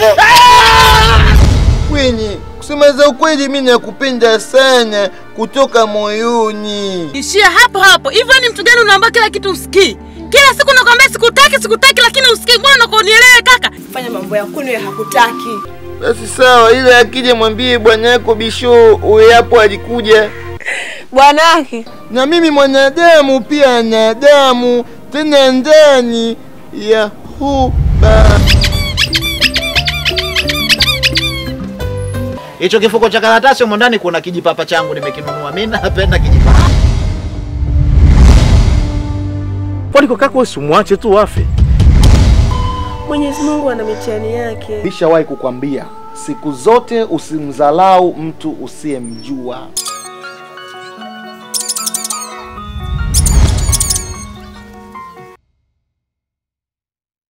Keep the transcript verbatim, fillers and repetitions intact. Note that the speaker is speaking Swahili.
Queen, kusema za ukweli mimi nakupenda sana kutoka moyoni. Ishia hapo hapo. Hivyo ni mtu gani unaomba kila kitu usikii? Kila siku nakwambia sikutaki sikutaki lakini usikii. Mbona unakonielewa kaka? Fanya mambo yako ni hakutaki. Basi sawa, ile akija mwambie bwana yako Bisho uwe hapo alikuja. Bwanake. Na mimi mwanadamu pia na damu tena ndani ya huba. Hicho kifuko cha karatasi huko ndani kuna kijipapa changu nimekinunua. Mimi napenda kijipapa. Kwani kwa kako usimwache tu afe? Mwenyezi Mungu ana mitihani yake. Nishawahi kukwambia siku zote usimdharau mtu usiyemjua.